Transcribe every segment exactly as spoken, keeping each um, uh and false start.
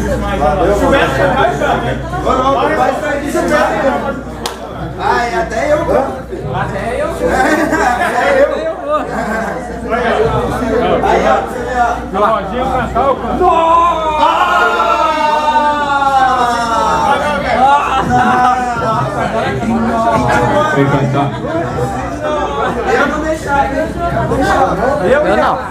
Ai, até eu vou. Até eu vou. Até eu vou. Aí, ó. Rodinho cantar o canto. Vem cantar. Eu não deixar, Eu, eu não.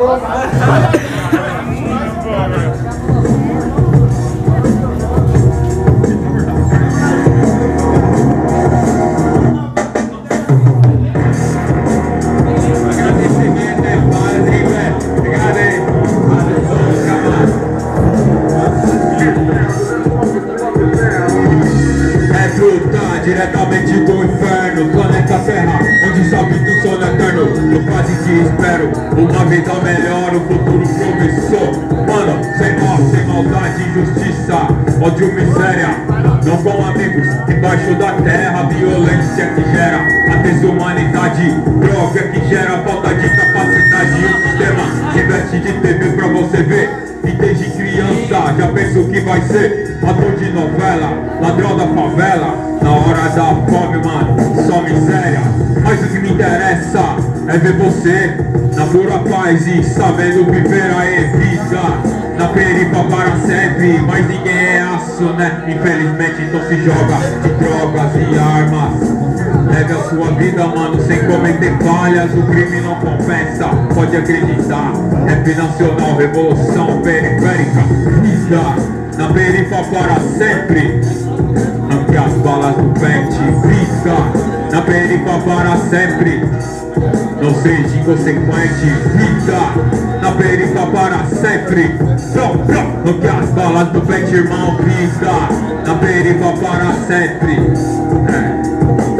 Diretamente do inferno, planeta Terra, onde só habita o sol eterno. Eu quase que espero uma vida melhor, o futuro promissor. Mano, sem mal, sem maldade, injustiça, ódio, miséria. Não com amigos, embaixo da terra, violência que gera a desumanidade, droga que gera falta de capacidade. E o sistema investe de T V pra você ver. E desde criança já penso que vai ser ator de novela, ladrão da favela. Na hora da fome, mano, só miséria. Mas o que me interessa é ver você na pura paz e sabendo viver a vida na perifa para sempre. Mas ninguém é aço, né? Infelizmente, então se joga de drogas e armas. Leve a sua vida, mano, sem cometer falhas. O crime não compensa, pode acreditar. Rap nacional, revolução periférica. Vida na perifa para sempre. Arranque as balas do pente. Vida na perifa para sempre. Não seja inconsequente. Vida na perifa para sempre. Arranque as balas do pente, irmão. Vida na perifa para sempre. É.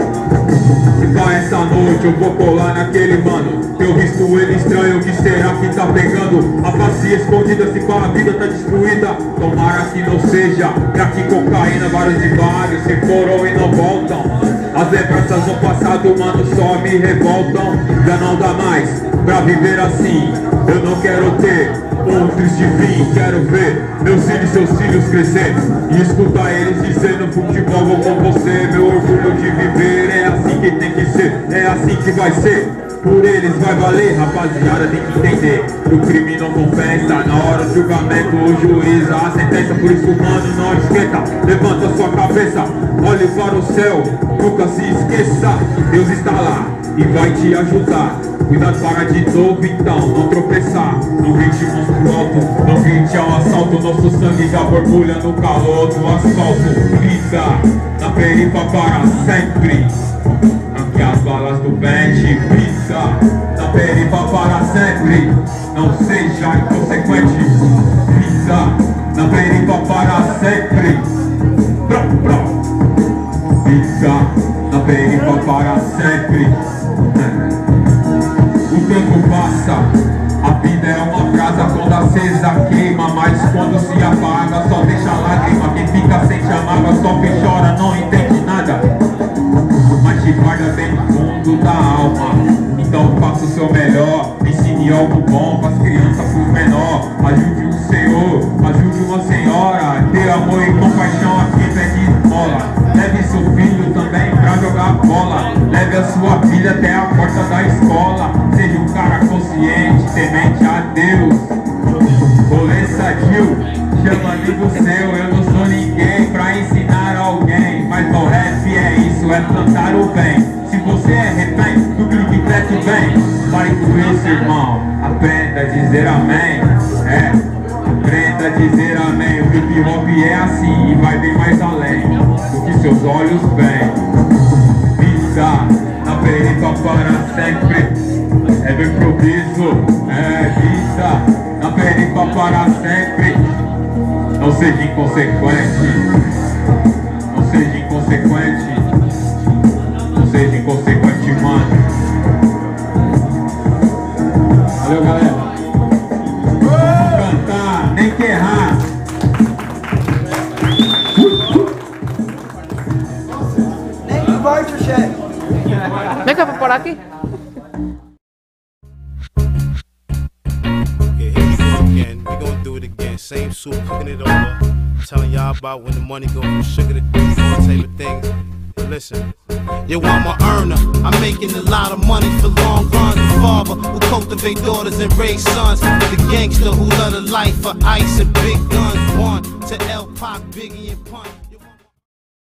Essa noite eu vou colar naquele mano. Eu visto ele estranho, que será que tá pegando? A face escondida, se com a vida tá destruída. Tomara que não seja crack, cocaína, vários de vários se foram e não voltam. As lembranças do passado, mano, só me revoltam. Já não dá mais pra viver assim. Eu não quero ter um triste fim. Quero ver meus filhos e seus filhos crescer e escutar eles dizendo: futebol, vou com você. Meu orgulho de viver é assim que tem que ser, é assim que vai ser. Por eles vai valer, rapaziada, tem que entender. O crime não compensa, na hora do julgamento o juiz a sentença. Por isso, mano, não esquenta, levanta sua cabeça, olhe para o céu, nunca se esqueça. Deus está lá e vai te ajudar. Cuidado para de novo então, não tropeçar. Não grite monstro alto, não grite ao assalto. Nosso sangue já borbulha no calor do asfalto. Vida na perifa para sempre. Arranque as balas do pente. Vida na perifa para sempre. Não seja inconsequente. Vida na perifa para sempre. Pro, pro. Vida na perifa para sempre. O tempo passa, a vida é uma brasa, quando acesa queima, mas quando se apaga só deixa lágrima. Quem fica sem mágoa só que chora, não entende nada, mas te guarda bem no fundo da alma. Então faça o seu melhor, ensine algo bom pras crianças, pros menor. Ajude um senhor, ajude uma senhora. Ter amor e compaixão aqui pede esmola. Leve seu filho também pra jogar bola. Leve a sua filha até a porta da escola. Seja um cara consciente, temente a Deus. Rolê sadio, chama amigo seu. Eu não sou ninguém pra ensinar alguém, mas o rap é isso, é plantar o bem. Se você é refém do clique preto bem, pare com isso, irmão. Aprenda a dizer amém. É, aprenda a dizer amém. O hip hop é assim e vai bem mais além do que seus olhos veem. Vida na perifa para sempre. É do improviso, é vida na perifa para sempre. Não seja inconsequente. Não seja inconsequente. Não seja inconsequente, mano. Valeu, galera. Vamos cantar, nem que errar. Nem que vai, chefe. Vem cá pra parar aqui. Here we go again. We gonna do it again. Same suit. soup, cooking it over, telling y'all about when the money go from sugar to all type of things. Listen, yo, I'm a earner. I'm making a lot of money for long runs. The father who cultivate daughters and raise sons. The gangster who love the life for ice and big guns. One to L Pac, Biggie and Pun.